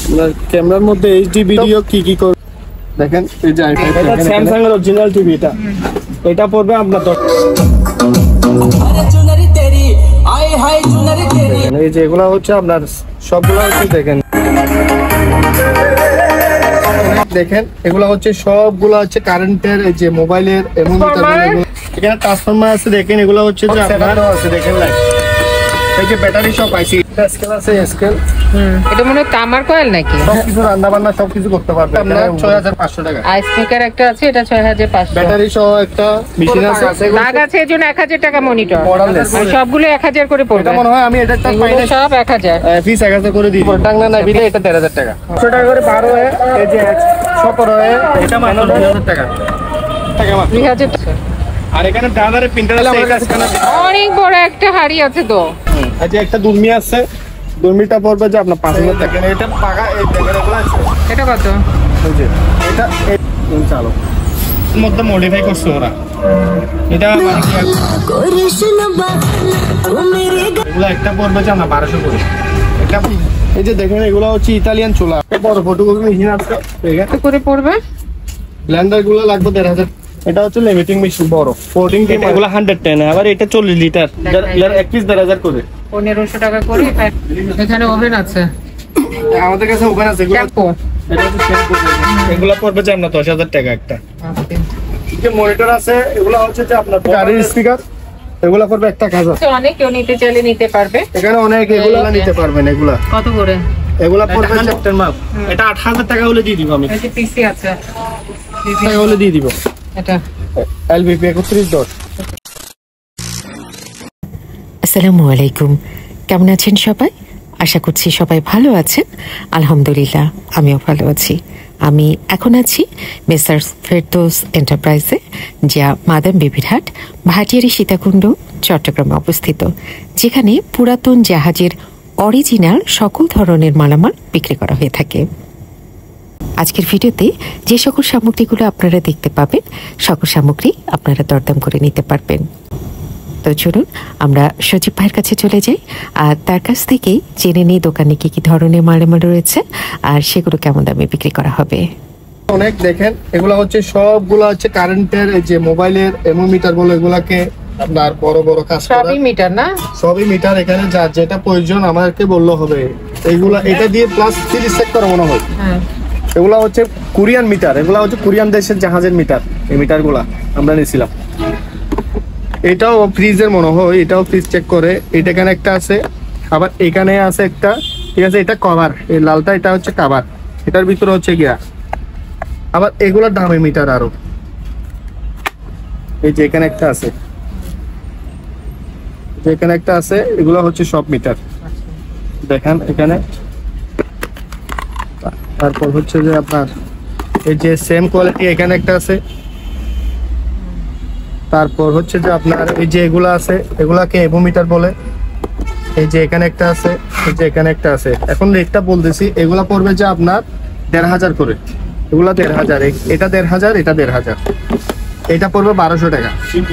ক্যামেরার মধ্যে HD video কি করে দেখেন। এই যে এটা স্যামসাং এর অরিজিনাল টিভি। এটা পড়বে আপনার এই যে এগুলা হচ্ছে আপনার সবগুলা হচ্ছে দেখেন এগুলা হচ্ছে সবগুলা হচ্ছে কারেন্টের, এই যে মোবাইলের এবং এখানে ট্রান্সফরমার আছে দেখেন। এগুলা হচ্ছে যে আপনার আছে দেখেন লাইট, এই যে ব্যাটারি সব আইসি স্কেল আছে স্কেল। এটা মনে হয় তামার কয়েল নাকি? সবকিছু রান্না বান্না সবকিছু করতে পারবে। আপনার 6500 টাকা। আই স্পিকার একটা আছে, এটা 6500। ব্যাটারি সহ একটা মেশিন আছে, দাগ আছে, এজন্য 1000 টাকা মনিটর। সবগুলো 1000 করে পড়বে। এটা মনে হয় আমি এটা একটা পাইলে সব 1000 ফিস 1000 করে দিই। টাংনা না বিলে এটা 13000 টাকা। 100 টাকা করে 12 হয়। এই যে 100 হয়, এটা মাত্র 2000 টাকা। টাকা মাত্র 2000 টাকা। আর এখানে ব্রাদারের প্রিন্টার আছে, এটা অনেক বড় একটা হাড়ি আছে তো। আচ্ছা একটা দুর্মি আছে, দুর্মিটা পড়বে যে আপনার 5000 টাকা। এটা পাকা এই দেখেন আছে। এটা কত? এই যে এটা চালো এর মধ্যে মডিফাই করছে ওরা। এটা এগুলা একটা পড়বে যে আপনার 1200 করে। এটা এই যে দেখেন এগুলা হচ্ছে ইতালিয়ান চুলা, বড় ফটোকপি মেশিন আছে। কত করে পড়বে? ব্লেন্ডার গুলো লাগবে 1500। এটা হচ্ছে লিমিটিং মেশিন বড় 14 টিম, এগুলো 110। আবার এটা 40 লিটার, এর এক পিস 10000 করে, 1500 টাকা করে। এখানে ওভেন আছে, আমাদের কাছে ওভেন আছে। এগুলো এটা হচ্ছে শ্যাম্পু, এগুলো পড়বে যে আপনার 10000 টাকা একটা। যে মনিটর আছে এগুলো হচ্ছে যে আপনার গাড়ির স্পিকার, এগুলো পড়বে 1000। অনেক কেউ নিতে চাইলে নিতে পারবে, এখানে অনেক এগুলো নিতে পারবেন। এগুলা কত করে? এগুলা পড়বে চ্যাপ্টার মাপ, এটা 8000 টাকা হলে দিয়ে দিব আমি। এই যে পিসি আছে, টাকা হলে দিয়ে দিব। এটা এলবিপি 3110। আসসালামু আলাইকুম, কেমন আছেন সবাই? আশা করছি সবাই ভালো আছেন। আলহামদুলিল্লাহ আমিও ভালো আছি। আমি এখন আছি মেসার্স ফেরদৌস এন্টারপ্রাইজে, যা মাদাম বিবিরহাট, ভাটিয়ারি সীতাকুণ্ড, চট্টগ্রামে অবস্থিত, যেখানে পুরাতন জাহাজের অরিজিনাল সকল ধরনের মালামাল বিক্রি করা হয়ে থাকে। আজকের ভিডিওতে যে সকল সামগ্রীগুলো আপনারা দেখতে পাবেন, সকল সামগ্রী আপনারা দরদাম করে নিতে পারবেন। তো চলুন আমরা সজীব ভাইয়ের কাছে চলে যাই আর তার কাছ থেকেই জেনে নিই দোকানে কি কি ধরনের মালামাল রয়েছে আর সেগুলো কেমন দামে বিক্রি করা হবে। অনেক দেখেন এগুলা হচ্ছে সবগুলা হচ্ছে কারেন্টের, এই যে মোবাইলের এমোমিটার বলে এগুলাকে আপনার বড় বড় কাজ করা সবই মিটার না? সবই মিটার। এখানে যা যেটা প্রয়োজন আমাদেরকে বললে হবে। এইগুলা এটা দিয়ে প্লাস 30 চেক করা মনে হয়। হ্যাঁ, এগুলা হচ্ছে কোরিয়ান মিটার, এগুলা হচ্ছে কোরিয়ান দেশের জাহাজের মিটার। এই মিটার গুলা আমরা নিয়েছিলাম। এটাও ফ্রিজের মনে হয়, এটাও ফ্রিজ চেক করে। এটা এখানে একটা আছে, আবার এখানে আছে একটা, ঠিক আছে। এটা কভার, এই লালটা এটা হচ্ছে কভার, এটার ভিতরে হচ্ছে গিয়া আবার এগুলার দামে মিটার আরো। এই যে এখানে একটা আছে, এখানে একটা আছে, এগুলা হচ্ছে সব মিটার দেখেন এখানে। তারপর হচ্ছে যে আপনার এই যে সেম কোয়ালিটি এখানে একটা আছে। তারপর হচ্ছে যে আপনার এই যে এগুলা আছে, এগুলাকে এভোমিটার বলে। এই যে এখানে একটা আছে, এই যে এখানে একটা আছে। এখন রেটটা বলতেছি, এগুলা পড়বে যে আপনার 1500 করে। এগুলা 1500, এটা 1500, এটা 1500, এটা পড়বে 1200 টাকা।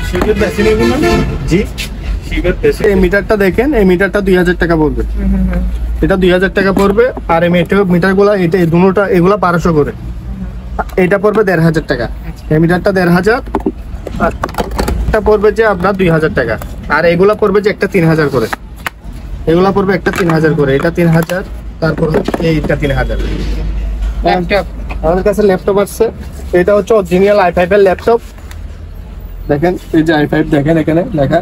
জি এই মিটারটা দেখেন, এই মিটারটা 2000 টাকা পড়বে। এটা 2000 টাকা পড়বে। আর এই মিটার গুলা এটা দুটোটা এগুলা 1200 করে। এটা পড়বে 1500 টাকা। এই মিটারটা 1500, আর এটা পড়বে যে আপনার 2000 টাকা। আর এগুলা পড়বে যে একটা 3000 করে। এগুলা পড়বে একটা 3000 করে, এটা 3000। তারপর এইটা 3000। ল্যাপটপ আমাদের কাছে ল্যাপটপ আছে, এটা হচ্ছে অরিজিনাল i5 এর ল্যাপটপ। দেখেন এই যে i5 দেখেন এখানে লেখা।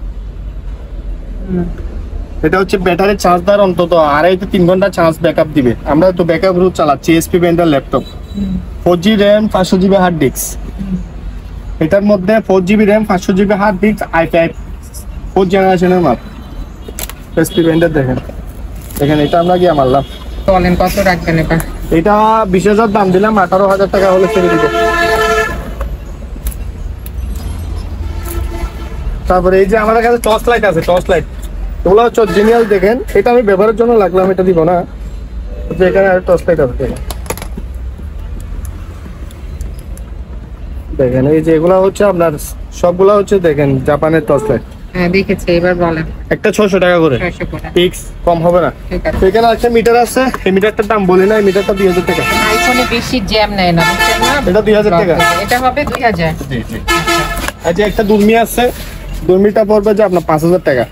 এটা হচ্ছে ব্যাটারি চার্জ দেওয়ার অন্তত 2.5 থেকে 3 ঘন্টা চার্জ ব্যাকআপ দিবে। আমরা তো ব্যাকআপ রুট চালাচ্ছি, এসপি ব্র্যান্ডের laptop. 4GB RAM, 500GB hard disk. এটার মধ্যে 4GB RAM, 500GB hard disk, i5 4th জেনারেশনের মাপ। এসপি ব্র্যান্ডের দেখেন এখানে। এটা আমরা গিয়ে মারলাম। বলেন কত রাখবেন? এটা 20000 দাম দিলাম, 18000 টাকা হলে ছেড়ে দিব। তারপরে এই যে আমাদের কাছে টর্চ লাইট আছে, টর্চ লাইট এগুলো হচ্ছে অরিজিনাল দেখেন। এটা আমি ব্যবহারের জন্য লাগলাম, এটা দিব না। এখানে টর্চ লাইট আছে দেখেন। এই যে এগুলা হচ্ছে আপনার সবগুলা হচ্ছে দেখেন জাপানের টর্চ লাইট। হ্যাঁ দেখেছি, এবার বলেন। একটা 600 টাকা করে 600 করে। ফিক্স, কম হবে না। ঠিক আছে। তো এখানে একটা মিটার আছে, এই মিটারটার দাম বলি না, এই মিটারটা 2000 টাকা। আইফোনে বেশি জ্যাম নেয় না, বুঝছেন না? এটা 2000 টাকা। এটা হবে 2000। জি জি। আর যে একটা দুর্মি আছে, দুর্মিটা পড়বে যে আপনার 5000 টাকা।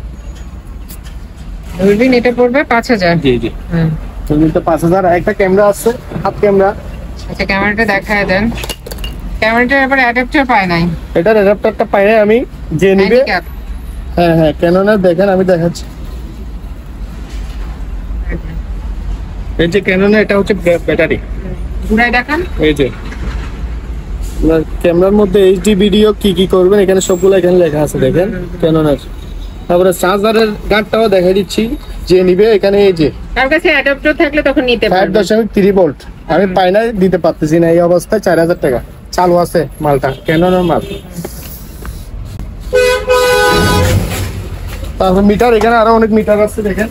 দূরবীন এটা পড়বে 5000। জি জি। হুম। দুর্মিটা 5000। একটা ক্যামেরা আছে, হাত ক্যামেরা। আচ্ছা ক্যামেরাটা দেখায় দেন। ক্যামেরাটার আবার অ্যাডাপ্টার পায় নাই। এটার অ্যাডাপ্টারটা পাই না আমি, যে নিবে। Handicap। হ্যাঁ হ্যাঁ, কেন না দেখেন আমি দেখাচ্ছি। এই যে কেন না, এটা হচ্ছে ব্যাটারি। ঘুরাই দেখান। এই যে ক্যামেরার মধ্যে এইচডি ভিডিও কি কি করবেন এখানে সবগুলো এখানে লেখা আছে, দেখেন কেন না। তারপরে চার্জারের গাঁটটাও দেখাই দিচ্ছি, যে নিবে এখানে এই যে তার কাছে অ্যাডাপ্টার থাকলে তখন নিতে পারবে। 5.3 ভোল্ট। আমি পাই না, দিতে পারতেছি না এই অবস্থায়। 4000 টাকা চালু আছে মালটা, ক্যাননের মাল। তারপর মিটার, এখানে আরো অনেক মিটার আছে দেখেন।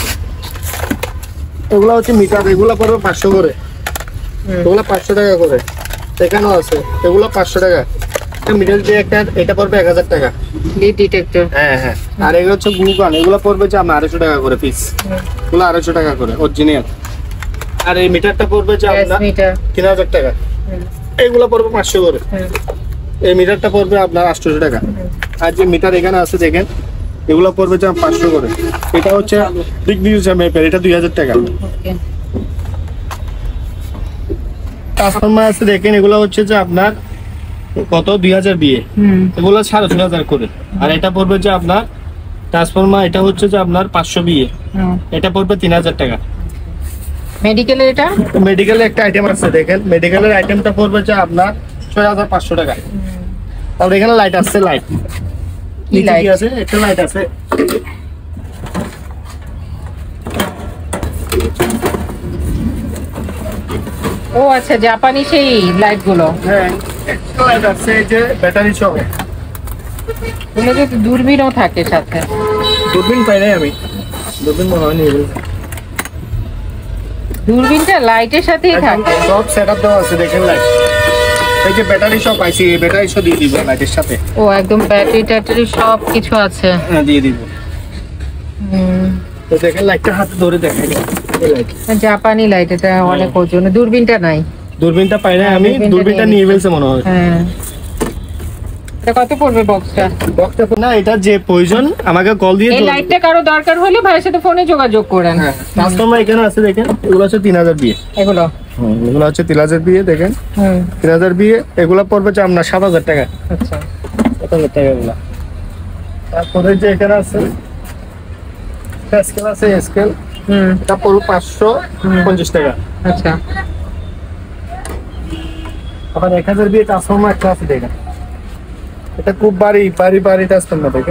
এগুলা হচ্ছে মিটার, এগুলা পড়বে 500 করে, এগুলা 500 টাকা করে। এখানেও আছে, এগুলো 500 টাকা। মিটার যে একটা, এটা পড়বে 1000 টাকা। Lead detector. হ্যাঁ হ্যাঁ। আর এগুলো হচ্ছে গ্লুকন, এগুলো পড়বে যে আপনার 250 টাকা করে পিস। এগুলো 250 টাকা করে অরিজিনাল। আর এই মিটারটা পড়বে যে আপনার মিটার 3000 টাকা। এগুলো পড়বে 500 করে। এই মিটারটা পড়বে আপনার 800 টাকা। আর যে মিটার এখানে আছে দেখেন, এগুলো পড়বে যে 500 করে। এটা হচ্ছে দিগনিউজা ম্যাপের, এটা 2000 টাকা। ওকে। ট্রান্সফরমার আছে দেখেন, এগুলো হচ্ছে যে আপনার কত 2000 বিয়ে, এগুলো 3500 করে। আর এটা পড়বে যে আপনার ট্রান্সফরমার, এটা হচ্ছে যে আপনার 500 বিয়ে, এটা পড়বে 3000 টাকা। মেডিকেলের এটা মেডিকেলের একটা আইটেম আছে দেখেন, মেডিকেলের আইটেমটা পড়বে যে আপনার 6500 টাকা। তারপর এখানে লাইট আছে, লাইট কি লাইট আছে, একটা লাইট আছে। ও আচ্ছা, জাপানি সেই লাইট গুলো। হ্যাঁ, একটা লাইট আছে এই যে ব্যাটারি সহ। ওগুলো তো দূরবীনও থাকে সাথে। দূরবীন পাই নাই আমি, দূরবীন মনে হয় নিয়ে গেছে। দূরবীনটা লাইটের সাথেই থাকে। সব সেটআপ দেওয়া আছে দেখেন, লাইট। এই যে ব্যাটারি সহ পাইছি, এই ব্যাটারি সহ দিয়ে দিব লাইটের সাথে। ও একদম ব্যাটারি ট্যাটারি সব কিছু আছে। হ্যাঁ দিয়ে দিব। তো দেখেন লাইটটা হাতে ধরে দেখাই, এই লাইট জাপানি লাইট, এটা অনেক ওজন। দূরবীনটা নাই। দূরবীনটা পাই না আমি, দূরবীনটা নিয়ে ফেলছে মনে হয়। হ্যাঁ, এটা কত পড়বে বক্সটা? বক্সটা না, এটা যে প্রয়োজন আমাকে কল দিয়ে। এই লাইটটা কারো দরকার হলে ভাইয়ের সাথে ফোনে যোগাযোগ করেন। হ্যাঁ, ট্রান্সফরমার এখানে আছে দেখেন, এগুলো হচ্ছে 3000 বিয়ে। এগুলো এগুলো হচ্ছে 3000 বিয়ে দেখেন, 3000 বিয়ে। এগুলো পড়বে যে আপনার 7000 টাকা। আচ্ছা 7000 টাকা এগুলো। তারপরে যে এখানে আছে স্কেল আছে, স্কেল। এটা পড়বে 550 টাকা। আচ্ছা। আবার 1000 বিয়ে ট্রান্সফরমার একটা আছে দেখেন, এটা খুব বাড়ি ট্রান্সফরমার দেখেন।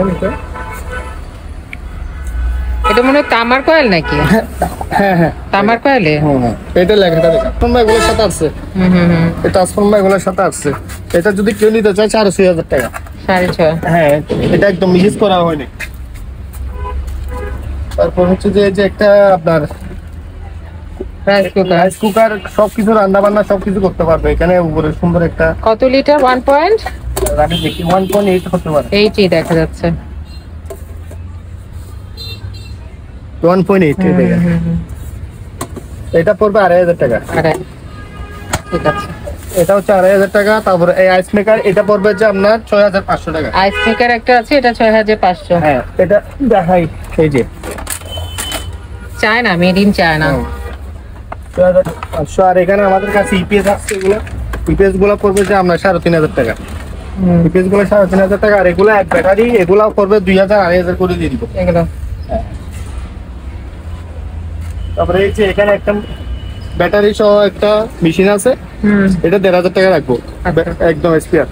এটা মনে হয় তামার কয়েল নাকি? হ্যাঁ হ্যাঁ, তামার কয়েলে। এটা লেখাটা দেখেন, ট্রান্সফরমার এগুলোর সাথে আছে। এটা ট্রান্সফরমার এগুলোর সাথে আছে। এটা যদি কেউ নিতে চায় 6500 টাকা। 6.5। হ্যাঁ, এটা একদম মিক্স করা হয়নি। তারপর হচ্ছে যে একটা আপনার রাইস কুকার, সবকিছু রান্না বান্না সবকিছু করতে পারবে এখানে। উপরে সুন্দর একটা, কত লিটার? 1 পয়েন্ট আমি দেখি 1.8 হতে পারে। 8ই দেখা যাচ্ছে। 1.8 দেখেন। এটা পড়বে 2500 টাকা। ঠিক আছে, এটা হচ্ছে 2500 টাকা। তারপরে এই আইস মেকার, এটা পড়বে যে আপনার 6500 টাকা। আইস মেকার একটা আছে, এটা 6500। হ্যাঁ, এটা দেখাই, এই যে চায়না, মেড ইন চায়না। 6500। আর এখানে আমাদের কাছে ইপিএস আছে, এগুলো ইপিএস গুলো পড়বে যে আপনার 3500 টাকা। ইপিএস গুলো 3500 টাকা। আর এগুলো এক ব্যাটারি, এগুলো পড়বে 2000 2500 করে দিয়ে দিব এগুলো। তারপরে এই যে এখানে একটা ব্যাটারি সহ একটা মেশিন আছে, এটা 1500 টাকা রাখবো, একদম স্পেয়ার।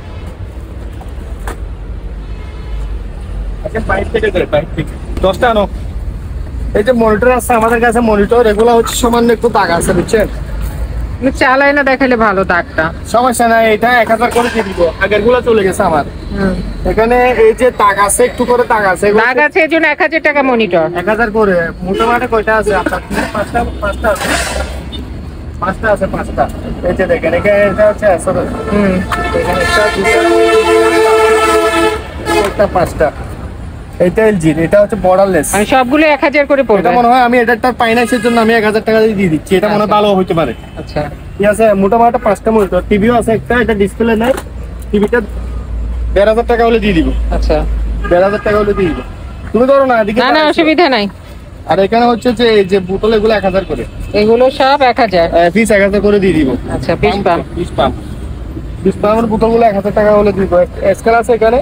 আচ্ছা, পাইপ থেকে 10টা আনো। এই যে মনিটর আছে আমাদের কাছে, মনিটর এগুলো হচ্ছে সামান্য একটু দাগ আছে, বুঝছেন? চালাই না দেখালে ভালো দাগটা। সমস্যা নাই, এটা 1000 করে দিয়ে দিব। আগের গুলো চলে গেছে আমার। এখানে এই যে দাগ আছে, একটু করে দাগ আছে, দাগ আছে, এই জন্য 1000 টাকা মনিটর। 1000 করে। মোটামুটি কয়টা আছে আপনার? পাঁচটা আছে। পাঁচটা। এই যে দেখেন, এখানে এটা হচ্ছে এখানে একটা, দুটো, একটা 5টা। এটা এলজির, এটা হচ্ছে বর্ডারলেস। আমি সবগুলো 1000 করে পড়বে। এটা মনে হয় আমি এটারটা পাই না, সেজন্য আমি 1000 টাকা দিয়ে দিচ্ছি। এটা মনে হয় ভালো হইতে পারে। আচ্ছা ঠিক আছে, মোটামুটি 5টা মনিটর, টিভিও আছে একটা, এটা ডিসপ্লে নাই। টিভিটা 1500 টাকা হলে দিয়ে দিব। আচ্ছা 1500 টাকা হলে দিয়ে দিব। তুমি ধরো না এদিকে। না না অসুবিধা নাই। আর এখানে হচ্ছে যে এই যে বোতল, এগুলো 1000 করে। এগুলো সব 1000 পিস 1000 করে দিয়ে দিব। আচ্ছা পিস পাম্প। পিস পাম্পের বোতলগুলো 1000 টাকা হলে দিব। স্কেল আছে এখানে,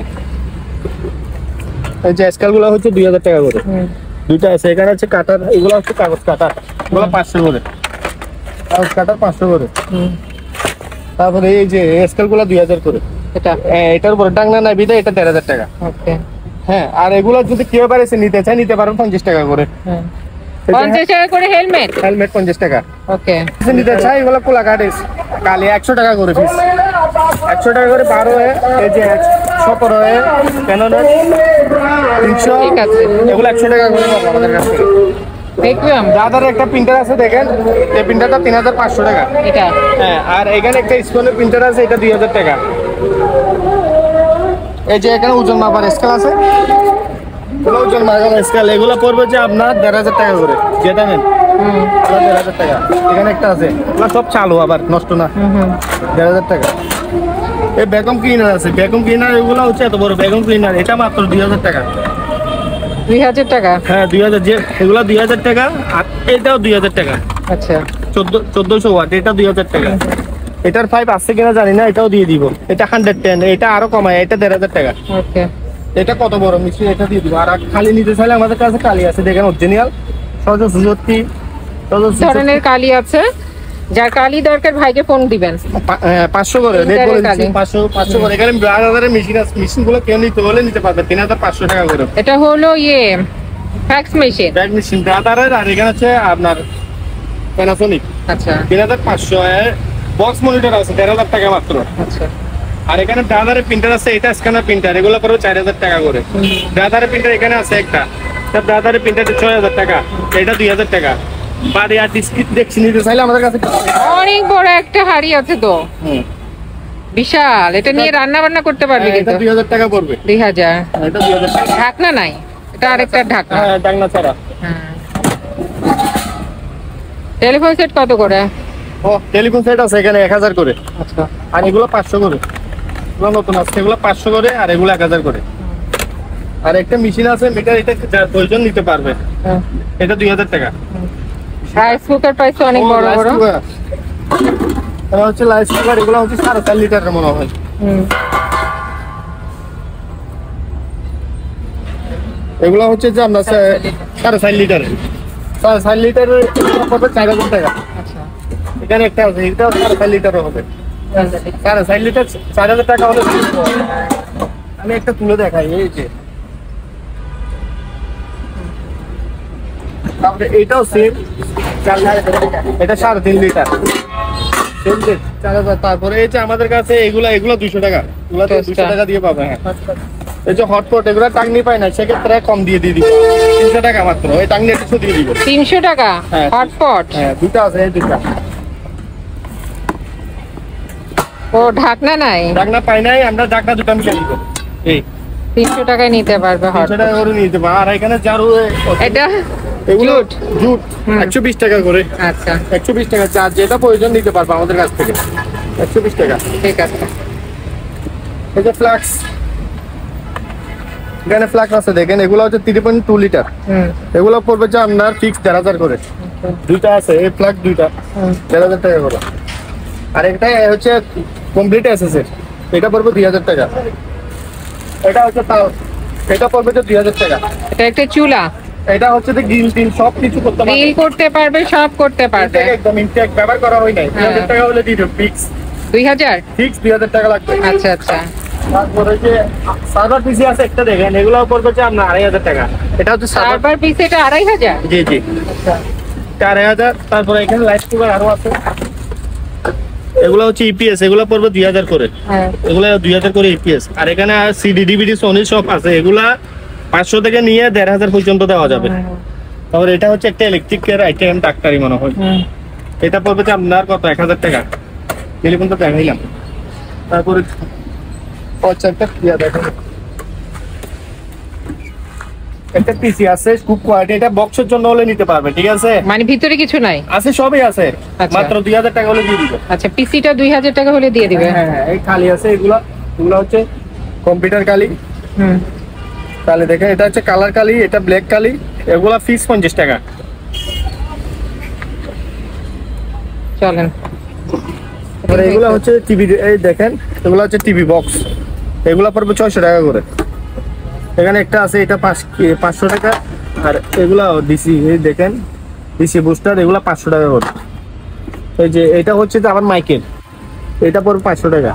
এই যে স্কেল গুলো হচ্ছে 2000 টাকা করে। দুইটা আছে এখানে, হচ্ছে কাটার, এগুলো হচ্ছে কাগজ কাটার, এগুলো 500 করে। কাগজ কাটার 500 করে। তারপরে এই যে স্কেল গুলো 2000 করে। এটা এটার উপরে ডাকনা নাই বিদে এটা 1500 টাকা। ওকে হ্যাঁ, আর এগুলো যদি কেউ পারে নিতে চায় নিতে পারবেন 50 টাকা করে। 50 টাকা করে হেলমেট। হেলমেট 50 টাকা। ওকে নিতে চাই এগুলো কোলা কাটিস কালি 100 টাকা করে পিস। 100 টাকা করে 12 এই যে 17 ক্যাননের 300। ঠিক আছে, এগুলো 100 টাকা করে পাবো আমাদের কাছ থেকে। দেখলাম যাদের একটা প্রিন্টার আছে দেখেন, এই প্রিন্টারটা 3500 টাকা। এটা হ্যাঁ, আর এখানে একটা স্কোনের প্রিন্টার আছে, এটা 2000 টাকা। এই যে এখানে ওজন মাপার স্কেল আছে, ওজন মাপার স্কেল, এগুলো পড়বে যে আপনার 1500 টাকা করে। যেটা নেন 1500 টাকা। এখানে একটা আছে, এগুলো সব চালু, আবার নষ্ট না। 1500 টাকা। এই ভ্যাকুম ক্লিনার আছে, ভ্যাকুম ক্লিনার এগুলো হচ্ছে এত বড় ভ্যাকুম ক্লিনার, এটা মাত্র 2000 টাকা। 2000 টাকা। হ্যাঁ 2000, যে এগুলো 2000 টাকা, আর এটাও 2000 টাকা। আচ্ছা 1400 ওয়াট, এটা 2000 টাকা। এটার পাইপ আছে কিনা জানি না, এটাও দিয়ে দিব। এটা 110, এটা আরো কমায়, এটা 1500 টাকা। ওকে এটা কত বড় মিষ্টি, এটা দিয়ে দিব। আর খালি নিতে চাইলে আমাদের কাছে কালি আছে, দেখেন অরিজিনাল সহজ ধরনের কালি আছে, যার কালি দরকার ভাইকে ফোন দিবেন। 500 করে রেট বলে দিচ্ছি। 500 করে। এখানে ব্রাদারের মেশিন আছে, মেশিন গুলো কেউ নিতে বলে নিতে পারবে 3500 টাকা করে। এটা হলো ফ্যাক্স মেশিন, ব্র্যান্ড মেশিন ব্রাদারের। আর এখানে হচ্ছে আপনার প্যানাসোনিক। আচ্ছা 3500। বক্স মনিটর আছে 1500 টাকা মাত্র। আচ্ছা আর এখানে ব্রাদারের প্রিন্টার আছে, এটা স্ক্যানার প্রিন্টার, এগুলো পড়বে 4000 টাকা করে। ব্রাদারের প্রিন্টার এখানে আছে একটা, ব্রাদারের প্রিন্টারটা 6000 টাকা, এটা 2000 টাকা। বাড়ি আর ডিসকিট দেখছি নিতে চাইলে আমাদের কাছে অনেক বড় একটা হাড়ি আছে তো, বিশাল। এটা নিয়ে রান্না বান্না করতে পারবে কিন্তু। এটা 2000 টাকা পড়বে। 2000। এটা 2000 টাকা। ঢাকনা নাই, এটা আরেকটা ঢাকনা। হ্যাঁ, ডাকনা ছাড়া। টেলিফোন সেট কত করে? ও টেলিফোন সেট আছে এখানে 1000 করে। আচ্ছা আর এগুলো 500 করে। এগুলো নতুন আছে, এগুলো 500 করে, আর এগুলো 1000 করে। আর একটা মেশিন আছে মিটার, এটা যার প্রয়োজন নিতে পারবে, এটা 2000 টাকা। রাইস কুকার পাইছো অনেক বড় বড়। এটা হচ্ছে রাইস কুকার, এগুলো হচ্ছে 4.5 লিটারের মনে হয়। এগুলো হচ্ছে যে আপনার 4.5 লিটারের। 4.5 লিটারের পড়বে 4000 টাকা। আচ্ছা এখানে একটা আছে, এটা 4.5 লিটারও হবে। 4.5 লিটার 4000 টাকা হলে আমি একটা তুলে দেখাই। এই যে তারপরে এটাও সেম, এটা 3.5 লিটার। তারপরে এই যে আমাদের কাছে এগুলা 200 টাকা, এগুলা 200 টাকা দিয়ে পাবে। হ্যাঁ, এই যে হটপট, এগুলা টাঙ্গনি পাই না, সেক্ষেত্রে কম দিয়ে দিব। 300 টাকা মাত্র, ওই টাঙ্গনি 100 দিয়ে দিব। 300 টাকা হটপট। হ্যাঁ, দুটো আছে, এই দুটো। ও ঢাকনা নাই, ঢাকনা পাই নাই, আমরা ঢাকনা দুটো মিশিয়ে দিব। এই 300 টাকায় নিতে পারবে 300 টাকা করে নিতে পারবে। আর এখানে জারু, এটা এগুলো জুট 120 টাকা করে। আচ্ছা 120 টাকা, চার্জ যেটা প্রয়োজন নিতে পারবে আমাদের কাছ থেকে। 120 টাকা। ঠিক আছে। এই যে ফ্লাক্স, এখানে ফ্লাক্স আছে দেখেন, এগুলো হচ্ছে 3.2 লিটার। এগুলো পড়বে যে আপনার ফিক্স 1500 করে। দুইটা আছে এই ফ্লাক্স, দুইটা 1500 টাকা করে। আর একটা হচ্ছে কমপ্লিট এসএসএর, এটা পড়বে 2000 টাকা। এটা হচ্ছে তাও, এটা পড়বে যে 2000 টাকা। এটা একটা চুলা, এটা হচ্ছে যে গ্রিল টিল সব কিছু করতে পারবে, গ্রিল করতে পারবে, সব করতে পারবে। একদম ইনটেক ব্যবহার করা হয় নাই। 2000 টাকা হলে দিয়ে দেব ফিক্স। 2000 ফিক্স 2000 টাকা লাগবে। আচ্ছা আচ্ছা। তারপরে যে সার্ভার পিসি আছে একটা দেখেন, এগুলো পড়বে যে আপনার 2500 টাকা। এটা হচ্ছে সার্ভার পিস, এটা 2500। জি জি, 4000। তারপরে এখানে লাইট কুকার আরো আছে, এগুলো হচ্ছে ইপিএস, এগুলো পড়বে 2000 করে। এগুলো 2000 করে ইপিএস। আর এখানে সিডি ডিভিডি সোনি সব আছে, এগুলা 500 থেকে নিয়ে 1500 পর্যন্ত দেওয়া যাবে। তারপরে এটা হচ্ছে একটা ইলেকট্রিকের আইটেম, ডাক্তারি মনে হয়। এটা পড়বে যে আপনার কত 1000 টাকা। টেলিফোনটা দেখাইলাম। তারপরে আচ্ছা একটা ইয়া দেখেন, একটা পিসি আছে খুব কোয়ালিটি, এটা বক্সের জন্য হলে নিতে পারবেন, ঠিক আছে? মানে ভিতরে কিছু নাই? আছে, সবই আছে, আচ্ছা। মাত্র 2000 টাকা হলে দিয়ে দিবে। আচ্ছা, পিসিটা 2000 টাকা হলে দিয়ে দিবে। হ্যাঁ হ্যাঁ, এই খালি আছে এগুলা, এগুলা হচ্ছে কম্পিউটার কালি। তাহলে দেখেন, এটা হচ্ছে কালার কালি, এটা ব্ল্যাক কালি, এগুলা ফিক্স 50 টাকা। চলেন, আর এগুলা হচ্ছে টিভি, এই দেখেন এগুলা হচ্ছে টিভি বক্স, এগুলা পড়বে 600 টাকা করে। এখানে একটা আছে, এটা 500 টাকা। আর এগুলা ডিসি, এই দেখেন ডিসি বুস্টার, এগুলা 500 টাকা করে। এই যে এটা হচ্ছে যে আবার মাইকেল, এটা পড়বে 500 টাকা।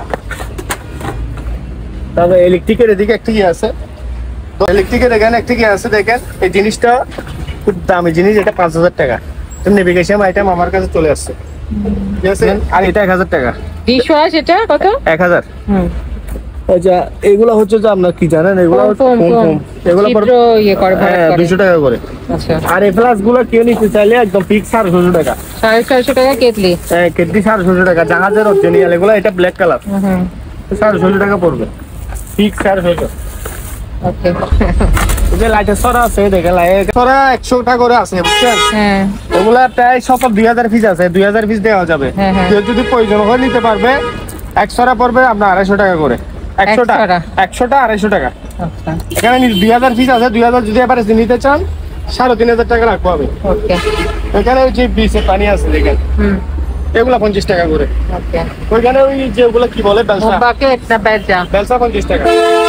তারপর ইলেকট্রিকের এদিকে একটা কি আছে, তো ইলেকট্রিকের এখানে একটা কি আছে দেখেন, এই জিনিসটা খুব দামি জিনিস, এটা 5000 টাকা। নেভিগেশন আইটেম আমার কাছে চলে আসছে, ঠিক আছে? আর এটা 1000 টাকা। ডিশ ওয়াশ এটা কত? 1000। আচ্ছা, এগুলা হচ্ছে যে আপনার কি জানেন, এগুলা ফোম, এগুলা ছিদ্র ইয়ে করে, ভাগ করে। 200 টাকা করে। আচ্ছা, আর এই ফ্লাস গুলো কেউ নিতে চাইলে একদম ফিক্স 450 টাকা। 450 টাকা কেটলি। হ্যাঁ, কেটলি 450 টাকা, জাহাজের অরিজিনাল এগুলা, এটা ব্ল্যাক কালার, 450 টাকা পড়বে ফিক্স 450। ওকে। এই যে লাইটের সরা আছে, দেখেন লাইটের সরা 100 টাকা করে আছে, বুঝছেন? হ্যাঁ, ওগুলা প্রায় সব 2000 পিস আছে, 2000 পিস দেওয়া যাবে। হ্যাঁ। কেউ যদি প্রয়োজন হয় নিতে পারবে। 100টা পড়বে আপনার 250 টাকা করে। 100টা 250 টাকা। আচ্ছা, এখানে 2000 পিস আছে, 2000 যদি এবার নিতে চান 3500 টাকা রাখবো আমি। ওকে। এখানে ওই যে বিচে পানি আছে দেখেন, এগুলা 50 টাকা করে। ওকে। ওইখানে ওই যে ওগুলা কি বলে, বেলসা, বাকেট না বেজা? বেলসা 50 টাকা।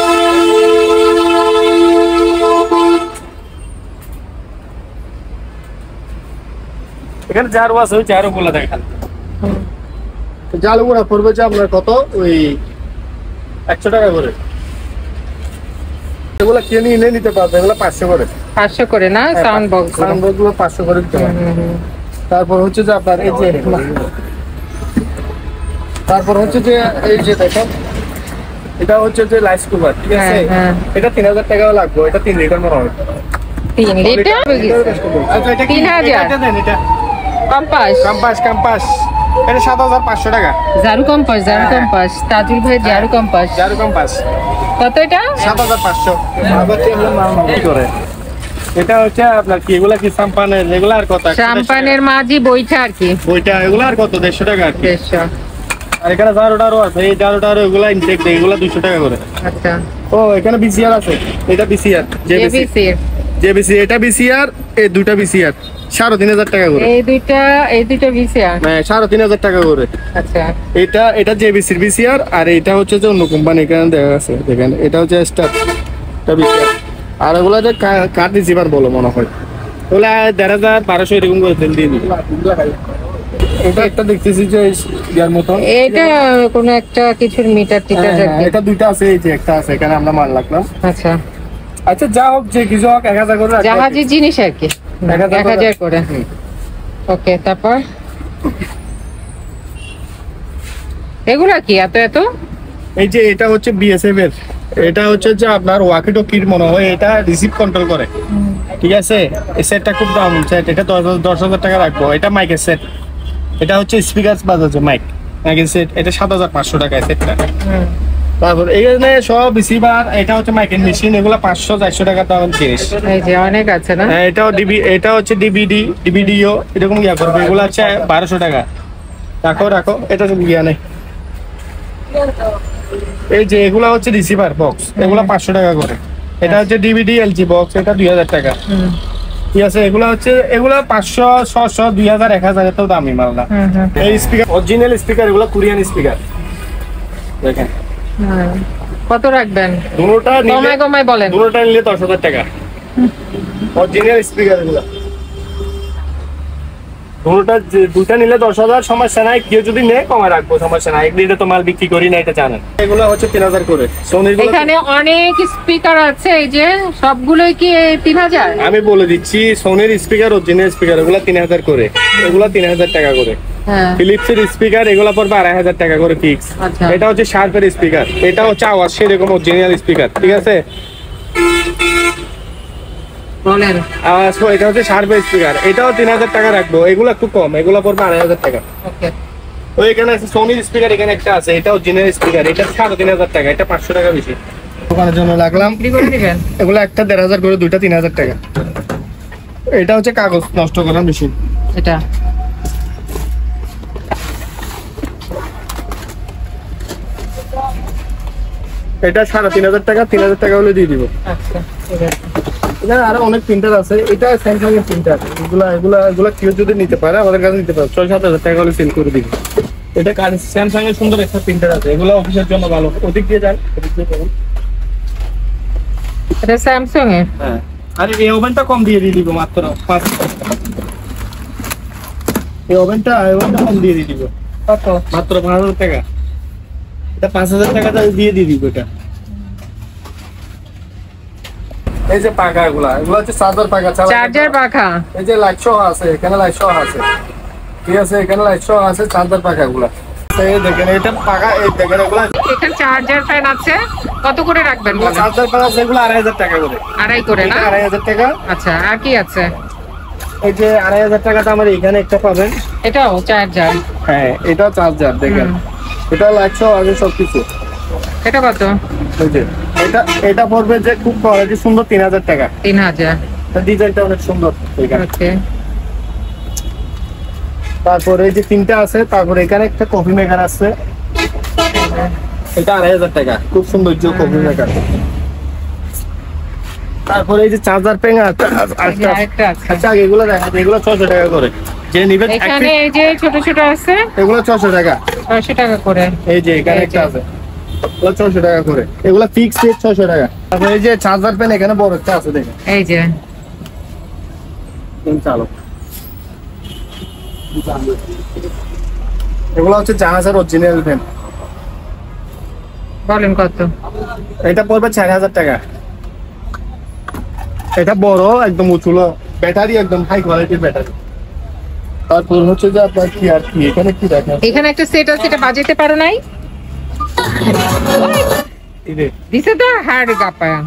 এখানে জারু আছে, ওই জারু গুলা দেখেন, জারু গুলা পড়বে যে আপনার কত, ওই 100 টাকা করে। এগুলা কে নিয়ে নিতে পারবে, এগুলা 500 করে। 500 করে না? সাউন্ড বক্স গুলো 500 করে দিতে পারবে। তারপর হচ্ছে যে আপনার এই যে, তারপর হচ্ছে যে এই যে দেখেন, এটা হচ্ছে যে লাইস কুলার, ঠিক আছে? এটা 3000 টাকা লাগবে, এটা 3 লিটার মনে হয়। 3 লিটার? আচ্ছা, এটা 3000? এটা দেন, এটা কম্পাস? কম্পাস এটা 7500 টাকা। জারু কম্পাস, তাজুল ভাই জারু কম্পাস। জারু কম্পাস কত এটা? 7500। আবার কি করে, এটা হচ্ছে আপনার কি, এগুলা কি সাম্পানের, এগুলা আর কত? শাম্পানের মাঝি বইটা আর কি, বইটা এগুলা আর কত? 150 টাকা আর কি। 150। আর এখানে জারুটারও আছে, এই জারুটারও এগুলা ইনটেক দেয়, এগুলা 200 টাকা করে। আচ্ছা, ও এখানে বিসিআর আছে, এটা বিসিআর, জেবিসি, এটা বিসিআর, এই দুইটা বিসিআর 3500 টাকা করে। এই দুইটা বিসিআর, হ্যাঁ 3500 টাকা করে। আচ্ছা, এটা জেবিসির বিসিআর, আর এটা হচ্ছে যে অন্য কোম্পানি, এখানে দেখা আছে দেখেন, এটা হচ্ছে স্টার, এটা বিসিআর। আর ওগুলা যে কার্ড রিসিভার বলো মনে হয়, ওগুলা 1500 1200 এরকম করে তেল দিয়ে দিবে। এটা একটা দেখতেছি যে ইয়ার মতো, এটা কোন একটা কিছুর মিটার টিটার আর কি। এটা দুইটা আছে, এই যে একটা আছে, এখানে আমরা মাল রাখলাম। আচ্ছা, আচ্ছা যা হোক, যে কিছু হোক 1000 করে রাখবো। জাহাজের জিনিস আর কি, 1000 করে। ওকে, তারপর এগুলা কি এত? এই যে এটা হচ্ছে বিএসএফ এর, এটা হচ্ছে যে আপনার ওয়াকি টকির মনে হয়, এটা রিসিভ কন্ট্রোল করে, ঠিক আছে? এই সেটটা খুব দাম সেট, এটা 10,000 টাকা রাখবো। এটা মাইকের সেট, এটা হচ্ছে স্পিকার বাজাচ্ছে মাইকের সেট, এটা 7500 টাকা সেটটা। তারপর এখানে সব রিসিভার, এটা হচ্ছে মাইকের মেশিন, এগুলো 500-400 টাকা দামের জিনিস। এই যে অনেক আছে না? হ্যাঁ, এটা হচ্ছে ডিভিডিও এরকম ইয়া করবে, এগুলো হচ্ছে 1200 টাকা। রাখো এটা ইয়া নেই। এই যে এগুলা হচ্ছে রিসিভার বক্স, এগুলা 500 টাকা করে। এটা হচ্ছে ডিভিডি এলজি বক্স, এটা 2000 টাকা। ঠিক আছে, এগুলা 500, 600, 2000, 1000 এত দামি মাল না। এই স্পিকার অরিজিনাল স্পিকার, এগুলা কোরিয়ান স্পিকার দেখেন। কত রাখবেন? দুটোটা নিলে, কমায় বলেন। দুটোটা নিলে 10,000 টাকা। অরিজিনাল স্পিকার এগুলা, দুটা নিলে 10,000, সমস্যা নাই। কেউ যদি নেয় কমায় রাখবো, সমস্যা নাই। একদিনে তো মাল বিক্রি করি না, এটা জানেন। এগুলো হচ্ছে 3000 করে। এখানে অনেক স্পিকার আছে, এই যে সবগুলোই কি 3000? আমি বলে দিচ্ছি, সোনির স্পিকার, অরিজিনাল স্পিকার, এগুলা 3000 করে, এগুলা 3000 টাকা করে। ফিলিপসের স্পিকার, এগুলা পড়বে 2500 টাকা করে ফিক্স। এটা হচ্ছে শার্পের স্পিকার, এটা হচ্ছে আওয়াজ সেরকম অরিজিনাল স্পিকার, ঠিক আছে? বলেন। এটা হচ্ছে শার্পের স্পিকার, এটাও 3000 টাকা রাখবো। এগুলো একটু কম, এগুলো পড়বে 2500 টাকা। ওই এখানে আছে সোনির স্পিকার, এখানে একটা আছে, এটা অরিজিনাল স্পিকার, এটা 3500 টাকা, এটা 500 টাকা বেশি। দোকানের জন্য লাগলাম। বিক্রি করে দিবেন? এগুলো একটা 1,500 করে, দুইটা 3,000 টাকা। এটা হচ্ছে কাগজ নষ্ট করার মেশিন। এটা এটা 3,500 টাকা, 3,000 টাকা হলে দিয়ে দিব। আচ্ছা ঠিক আছে। এখানে আরো অনেক প্রিন্টার আছে। এটা স্যামসাং এর প্রিন্টার। এগুলা কেউ যদি নিতে পারে আমাদের কাছে নিতে পারে, 6-7 হাজার টাকা হলে সেল করে দিব। এটা স্যামসাং এর সুন্দর একটা প্রিন্টার আছে, এগুলো অফিসের জন্য ভালো। ওদিক দিয়ে যান, ওদিক দিয়ে যাবেন। এটা স্যামসাং এর। হ্যাঁ, আরে এই ওভেনটা কম দিয়ে দিব মাত্র 5,000 টাকা। এই ওভেনটা কম দিয়ে দিব কত? মাত্র 5,000 টাকা। এটা 5,000 টাকা দিয়ে দিব এটা। এই যে পাখা, এগুলো হচ্ছে চার্জার পাখা। চার্জার পাখা। এই যে লাইট সহ আছে, এখানে লাইট সহ আছে, ঠিক আছে, এখানে লাইট সহ আছে, চার্জার পাখা গুলা। এই দেখেন এটা পাখা, এই দেখেন এগুলা এখানে চার্জার ফ্যান আছে, কত করে রাখবেন বলেন? চার্জার পাখা আছে, এগুলো 2,500 টাকা করে। 2.5 করে না? 2,500 টাকা। আচ্ছা, আর কি আছে? এই যে 2,500 টাকাটা আমার এখানে একটা পাবেন। এটাও চার্জার? হ্যাঁ, এটাও চার্জার দেখেন, এটা লাইট সহ আছে সবকিছু। এটা কত? এই যে এটা পড়বে যে খুব কোয়ালিটি সুন্দর, 3,000 টাকা। 3,000। ডিজাইনটা অনেক সুন্দর এখানে। ওকে। তারপরে এই যে তিনটা আছে, তারপরে এখানে একটা কফি মেকার আছে, এটা 2,500 টাকা, খুব সুন্দর কফি মেকার। তারপরে এই যে চার্জার পেঙ্গা আরেকটা আছে। আচ্ছা, এগুলো দেখা যায়, এগুলো 600 টাকা করে। যে নিবে এখানে এই যে ছোট ছোট আছে, এগুলো 600 টাকা। 600 টাকা করে। এই যে এখানে একটা আছে, এগুলো 600 টাকা করে। এগুলো ফিক্সড রেট 600 টাকা। তারপরে এই যে চার্জার পেন এখানে বড় একটা আছে দেখেন, এই যে চালো। এগুলো হচ্ছে জাহাজের অরিজিনাল পেন। বলেন কত? এটা পড়বে 4,000 টাকা। এটা বড় একদম উঁচুলো, ব্যাটারি একদম হাই কোয়ালিটির ব্যাটারি। তারপর হচ্ছে যে আপনার কি আর কি এখানে কি দেখেন, এখানে একটা সেট আছে, এটা বাজাতে পারো নাই? দিছে তো হাড় গাপায়া।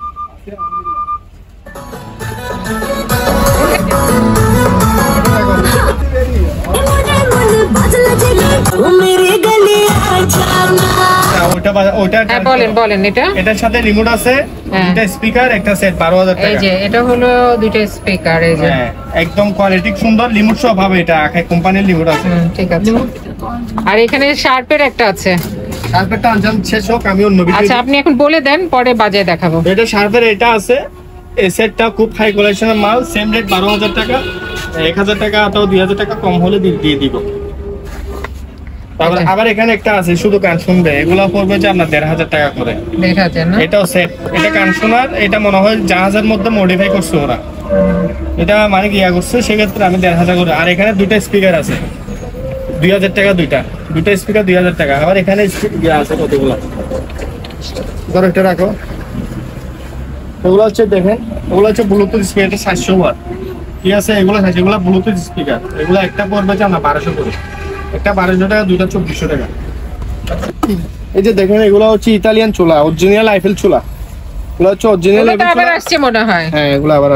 হ্যাঁ, বলেন এটা। এটার সাথে রিমোট আছে, হ্যাঁ। একটা স্পিকার, একটা সেট, 12,000 এই টাকা। যে এটা হলো দুইটা স্পিকার, এই যে হ্যাঁ, একদম কোয়ালিটি সুন্দর, লিমিট সব হবে। এটা আখাই কোম্পানির লিমিট আছে। ঠিক আছে। আর এখানে শার্পের একটা আছে। শার্পেরটা আনজাম শেষ হোক, আমি অন্য ভিডিও। আচ্ছা, আপনি এখন বলে দেন, পরে বাজায় দেখাবো। এটা শার্পের এটা আছে, এই সেটটা খুব হাই কোয়ালিটির মাল, সেম রেট 12,000 টাকা। 1,000 টাকা অথবা 2,000 টাকা কম হলে দিয়ে দিব। তারপরে আবার এখানে একটা আছে শুধু গান শুনবে, এগুলো পড়বে যে আপনার 1,500 টাকা করে। 1,500 না? এটাও সেট, এটা গান শোনার, এটা মনে হয় জাহাজের মধ্যে মডিফাই করছে ওরা, এটা মানে কি করছে, সেক্ষেত্রে আমি 1,500 করে। আর এখানে দুইটা স্পিকার আছে, 2,000 টাকা দুইটা স্পিকার, 2,000 টাকা। আবার এখানে আছে কতগুলো, ধরো একটা রাখো। এগুলো হচ্ছে দেখেন, এগুলো হচ্ছে ব্লুটুথ স্পিকার, 700 ওয়াট, ঠিক আছে। এগুলো ব্লুটুথ স্পিকার, এগুলো একটা পড়বে যে আমরা 1,200 করে। একটা 1,200 টাকা, দুইটা 2,400 টাকা। এই যে দেখেন, এগুলো হচ্ছে ইতালিয়ান চুলা, অরিজিনাল আইফেল চুলা। এগুলো হচ্ছে অরিজিনাল আইফেল আবার চুলা। আসছে মনে হয়। হ্যাঁ, এগুলো আবার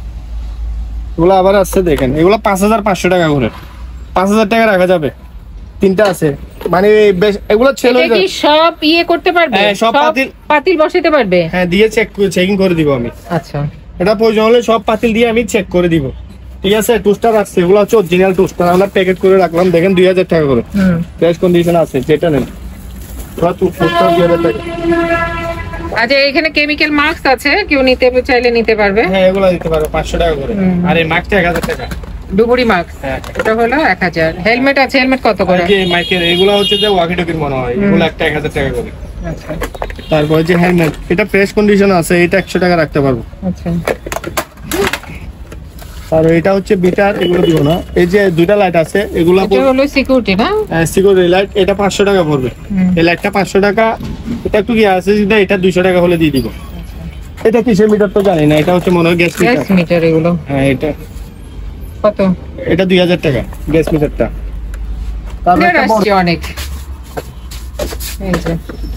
আসছে, দেখেন। এগুলো 5,500 টাকা করে, 5,000 টাকা রাখা পাবে। তিনটা আছে, মানে এগুলো ছেলে এটা কি সব করতে পারবে? হ্যাঁ, সব পাতিল বসাতে পারবে? হ্যাঁ, দিয়ে চেকিং করে দিব আমি। আচ্ছা, এটা প্রয়োজন হলে সব পাতিল দিয়ে আমি চেক করে দিব, ঠিক আছে। টুস্টার আছে, এগুলো হচ্ছে অরিজিনাল টুস্টার, আমরা প্যাকেট করে রাখলাম, দেখেন 2,000 টাকা করে। ফ্রেশ কন্ডিশন আছে, যেটা নেন টুস্টার 2,000 টাকা। আচ্ছা, এখানে কেমিক্যাল মাস্ক আছে, কেউ নিতে চাইলে নিতে পারবে। হ্যাঁ, এগুলো দিতে পারবে 500 টাকা করে। আর এই মাস্কটা 1,000 টাকা, ডুবুরি মাস্ক। হ্যাঁ, এটা হলো 1,000। হেলমেট আছে, হেলমেট কত করে? এই মাইকের এগুলো হচ্ছে যে ওয়াকি টকির মনে হয়, এগুলো একটা 1,000 টাকা করে। আচ্ছা, তারপর যে হেলমেট, এটা ফ্রেশ কন্ডিশন আছে, এটা 100 টাকা রাখতে পারবো। আচ্ছা। আর এটা হচ্ছে বিটার, এগুলো দিব না। এই যে দুইটা লাইট আছে, এগুলো এটা হলো সিকিউরিটি না? সিকিউরিটি লাইট, এটা 500 টাকা পড়বে। এই লাইটটা 500 টাকা। এটা একটু কি আছে, এটা 200 টাকা হলে দিয়ে দিব। এটা কিসের মিটার তো জানি না, এটা হচ্ছে মনে হয় গ্যাস মিটার। এগুলো হ্যাঁ, এটা কত? এটা 2,000 টাকা গ্যাস মিটারটা। আসছে অনেক। এই যে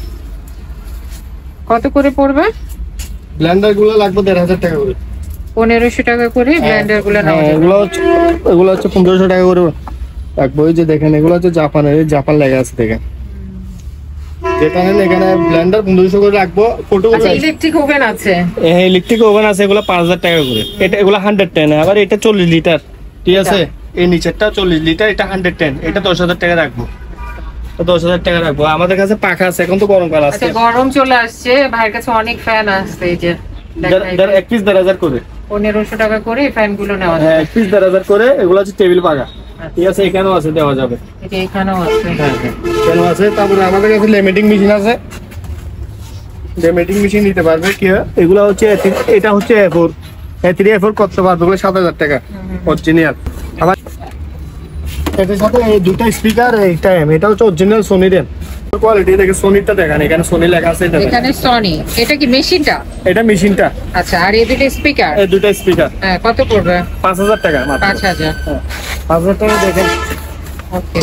কত করে পড়বে? ব্লেন্ডার গুলো লাগবে 1,500 টাকা করে। 1,500 টাকা করে ব্লেন্ডার গুলো নেওয়া যাবে। এগুলো হচ্ছে 1,500 টাকা করে রাখবো। এই যে দেখেন, এগুলো হচ্ছে জাপানের, জাপান লেখা আছে দেখেন, যেটা নেন এখানে ব্লেন্ডার 1500 করে রাখবো। ফটো ইলেকট্রিক ওভেন আছে, হ্যাঁ ইলেকট্রিক ওভেন আছে, এগুলো 5000 টাকা করে। এটা এগুলো 110, আবার এটা 40 লিটার, ঠিক আছে। এই নিচেরটা 40 লিটার, এটা 110, এটা 10000 টাকা রাখবো। 10000 টাকা রাখবো। আমাদের কাছে পাখা আছে, এখন তো গরমকাল আসছে। আচ্ছা গরম চলে আসছে, ভাইয়ের কাছে অনেক ফ্যান আসছে, এই যে এক পিস 1,500 করে, 1500 টাকা করে এই ফ্যান গুলো নেওয়া যায়। হ্যাঁ এক পিস 1,500 করে। এগুলো হচ্ছে টেবিল পাখা, ঠিক আছে। এখানেও আছে, দেওয়া যাবে, এটা এখানেও আছে। হ্যাঁ হ্যাঁ এখানেও আছে। তারপরে আমাদের কাছে লেমিটিং মেশিন আছে, লেমিটিং মেশিন নিতে পারবে কি। এগুলো হচ্ছে এটা হচ্ছে A4, A3 A4 করতে পারবে, ওগুলো 7000 টাকা অরিজিনাল। আবার এটার সাথে এই দুটো স্পিকার, এটা হচ্ছে অরিজিনাল সোনির কোয়ালিটি। দেখে সোনিরটা দেখেন, এখানে সোনি লেখা আছে, এটা এখানে সনি। এটা কি মেশিনটা? এটা মেশিনটা। আচ্ছা, আর এই দুটো স্পিকার? এই দুটো স্পিকার হ্যাঁ, কত পড়বে? 5000 টাকা মাত্র। 5000। 5000 টাকা দেখেন। ওকে,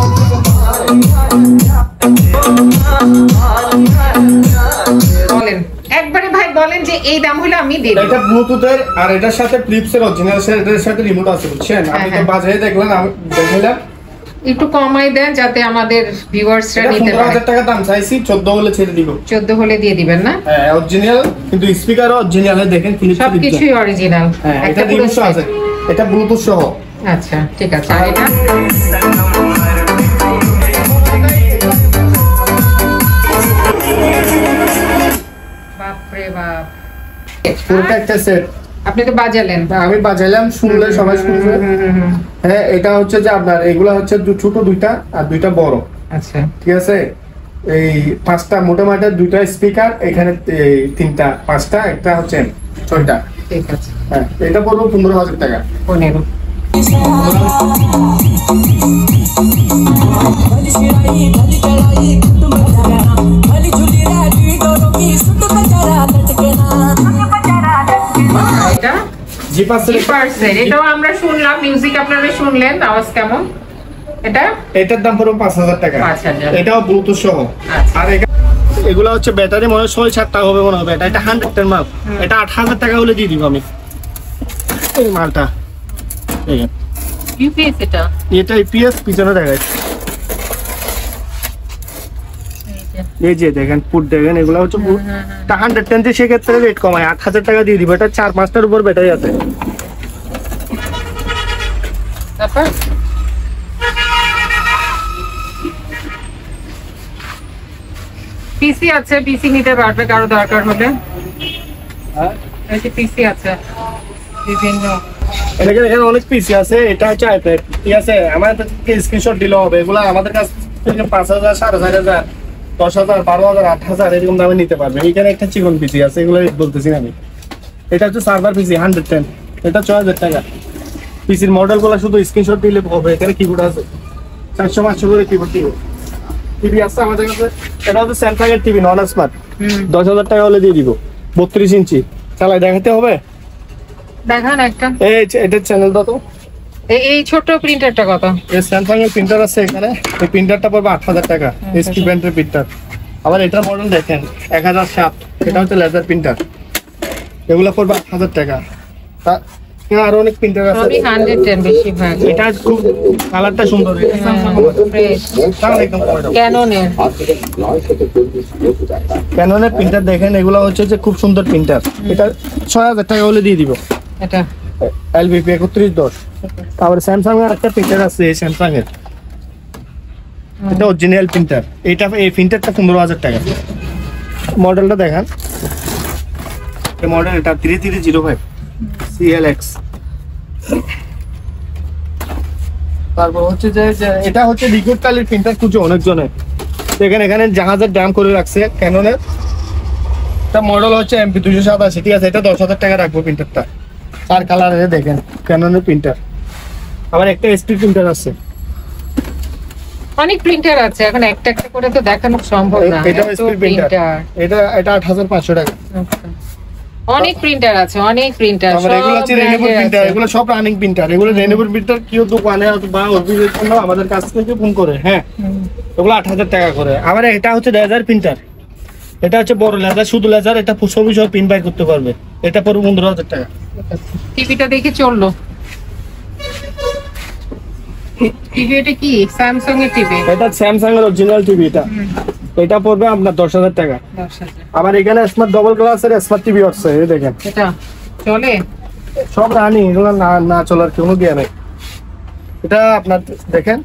বলেন একবারে ভাই, বলেন যে এই দাম হলে আমি দিই। এটা ব্লুটুথের, আর এটার সাথে ফ্লিপসের অরিজিনাল এর সাথে রিমোট আছে, বুঝছেন? আপনি তো বাজারে দেখলেন, আমি দেখাইলাম। একটু কমাই দেন যাতে আমাদের ভিউয়ার্সরা নিতে পারে। 15000 টাকা দাম চাইছি, 14 হলে ছেড়ে দিব। 14 হলে দিয়ে দিবেন না? হ্যাঁ অরিজিনাল, কিন্তু স্পিকারও অরিজিনাল, দেখেন ফিলিপস। সবকিছুই অরিজিনাল। হ্যাঁ এটা রিমোট আছে, এটা ব্লুটুথ সহ। আচ্ছা ঠিক আছে। আর এটা বাপরে বাপ, পুরোটা একটা সেট। আপনি তো বাজালেন। আমি বাজাইলাম, শুনলে সবাই শুনবে। হ্যাঁ এটা হচ্ছে যে আপনার এগুলা হচ্ছে ছোট দুইটা আর দুইটা বড়, আচ্ছা ঠিক আছে। এই 5টা মোটামুটি 2টা স্পিকার, এখানে 3টা 5টা, একটা হচ্ছে 6টা, ঠিক আছে। হ্যাঁ এটা পড়বে 15000 টাকা। 15। এটা এটাও আমরা শুনলাম, মিউজিক আপনারা শুনলেন, আওয়াজ কেমন? এটার দাম পড়বে 5000 টাকা। 5000, এটাও ব্লুটুথ সহ। আর এগুলা হচ্ছে ব্যাটারি মনে হয় 6-7টা হবে মনে হবে। এটা 100 মাল, এটা 8000 টাকা হলে দিয়ে দিব আমি এই মালটা। ইউপিএস এটা ইউপিএস পিছনে দেখায়, এই যে দেখেন পুট দেখেন, এগুলো হচ্ছে 110 যে, সেক্ষেত্রে রেট কমায় 8000 টাকা দিয়ে দিব। এটা 4-5টার উপর ব্যাটারি আছে। তারপর পিসি আছে, পিসি নিতে পারবে কারো দরকার হলে। এই যে পিসি আছে বিভিন্ন, এখানে অনেক পিসি আছে। এটা হচ্ছে আইপ্যাড, ঠিক আছে। আমাদের স্ক্রিনশট দিলে হবে। এগুলো আমাদের কাছ থেকে 5000, 4500, 10,000, 12,000, 8,000 এরকম দামে নিতে পারবে। এখানে একটা চিকন পিসি আছে, এগুলো বলতেছি না আমি। এটা হচ্ছে সার্ভার পিসি 110, এটা 6000 টাকা। পিসির মডেল গুলো শুধু স্ক্রিনশট দিলে হবে। এখানে কিবোর্ড আছে 400-500 করে কিবোর্ড দিব। টিভি আছে আমাদের কাছে, এটা হচ্ছে স্যামসাং এর টিভি, নন স্মার্ট, 10,000 টাকা হলে দিয়ে দিব। 32 ইঞ্চি চালাই, দেখাতে হবে। দেখান একটা। এটা চ্যানেল দাও তো। এই ছোট প্রিন্টারটা কত? এই স্যামসাং এর প্রিন্টার আছে এখানে, এই প্রিন্টারটা পড়বে 8000 টাকা, এসপি ব্র্যান্ডের প্রিন্টার। আবার এটার মডেল দেখেন 1007, এটা হচ্ছে লেজার প্রিন্টার, এগুলো পড়বে 8000 টাকা। আরো অনেক প্রিন্টার আছে। আমি 110 বেশি ভাগ। এটা খুব কালারটা সুন্দর, এটা স্যামসাং একদম ক্যাননের প্রিন্টার দেখেন, এগুলো হচ্ছে যে খুব সুন্দর প্রিন্টার। এটা 6000 টাকা হলে দিয়ে দিব। এটা এলবিপি 3110। তারপরে স্যামসাং এর একটা প্রিন্টার আছে, স্যামসাং এর, এটা অরিজিনাল প্রিন্টার। এটা এই প্রিন্টারটা 15000 টাকা। মডেলটা দেখান, এই মডেল এটা 3305 CLX। তারপর হচ্ছে যে এটা হচ্ছে লিকুইড কালির প্রিন্টার, খুঁজে অনেকজনে দেখেন। এখানে জাহাজের দাম করে রাখছে ক্যাননের। এটা মডেল হচ্ছে MP 287, ঠিক আছে। এটা 10,000 টাকা রাখবো প্রিন্টারটা। 4 কালারে দেখেন ক্যাননের প্রিন্টার। আবার একটা এসপি প্রিন্টার আছে, অনেক প্রিন্টার আছে, এখন একটা একটা করে তো দেখানো সম্ভব না। এটা এসপি প্রিন্টার, এটা 8500 টাকা। অনেক প্রিন্টার আছে, অনেক প্রিন্টার। আবার এগুলো হচ্ছে রেনেবল প্রিন্টার, এগুলো সব রানিং প্রিন্টার। এগুলো রেনেবল প্রিন্টার কেউ দোকানে বা অফিসের জন্য আমাদের কাছ থেকে ফোন করে, হ্যাঁ এগুলো 8000 টাকা করে। আবার এটা হচ্ছে লেজার প্রিন্টার, এটা হচ্ছে বড় লেজার, শুধু লেজার। এটা ছবি সহ প্রিন্ট বাই করতে পারবে। এটা পড়বে 15000 টাকা। টিভিটা দেখে চললো। টিভি এটা কি? স্যামসাং এর টিভি। এটা স্যামসাং এর অরিজিনাল টিভি। এটা এটা পড়বে আপনার 10,000 টাকা। 10,000। আবার এখানে স্মার্ট ডবল গ্লাসের স্মার্ট টিভি আছে, এই দেখেন এটা চলে? সব রানি, এগুলো না না চলার কোনো জ্ঞান নেই। এটা আপনার দেখেন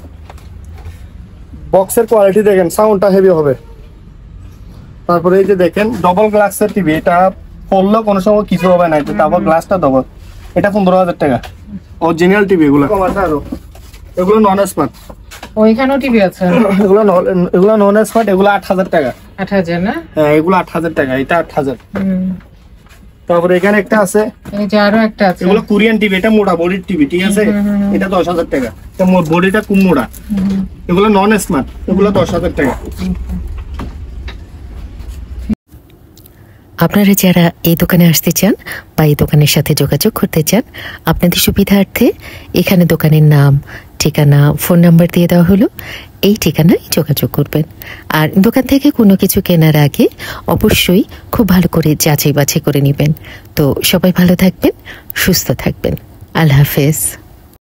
বক্সের কোয়ালিটি দেখেন, সাউন্ডটা হেভি হবে। তারপরে এই যে দেখেন ডবল গ্লাসের টিভি, এটা পড়লেও কোনো সময় কিছু হবে না, তারপর গ্লাসটা ডবল। এটা 15,000 টাকা অরিজিনাল টিভি। এগুলো কম আছে আরো, এগুলো নন স্মার্ট। ওইখানেও টিভি আছে? এগুলো নন স্মার্ট, এগুলো 8,000 টাকা। 8,000 না? হ্যাঁ এগুলো 8,000 টাকা, এটা 8,000। হুম। তারপরে এখানে একটা আছে, এই যে আরো একটা আছে। এগুলো কোরিয়ান টিভি, এটা মোটা বডির টিভি, ঠিক আছে? এটা 10,000 টাকা, এটা বডিটা খুব মোটা। এগুলো নন স্মার্ট, এগুলো 10,000 টাকা। আপনারা যারা এই দোকানে আসতে চান বা এই দোকানের সাথে যোগাযোগ করতে চান, আপনাদের সুবিধার্থে এখানে দোকানের নাম, ঠিকানা, ফোন নাম্বার দিয়ে দেওয়া হলো। এই ঠিকানায় যোগাযোগ করবেন। আর দোকান থেকে কোনো কিছু কেনার আগে অবশ্যই খুব ভালো করে যাচাই বাছাই করে নেবেন। তো সবাই ভালো থাকবেন, সুস্থ থাকবেন। আল্লাহ হাফেজ।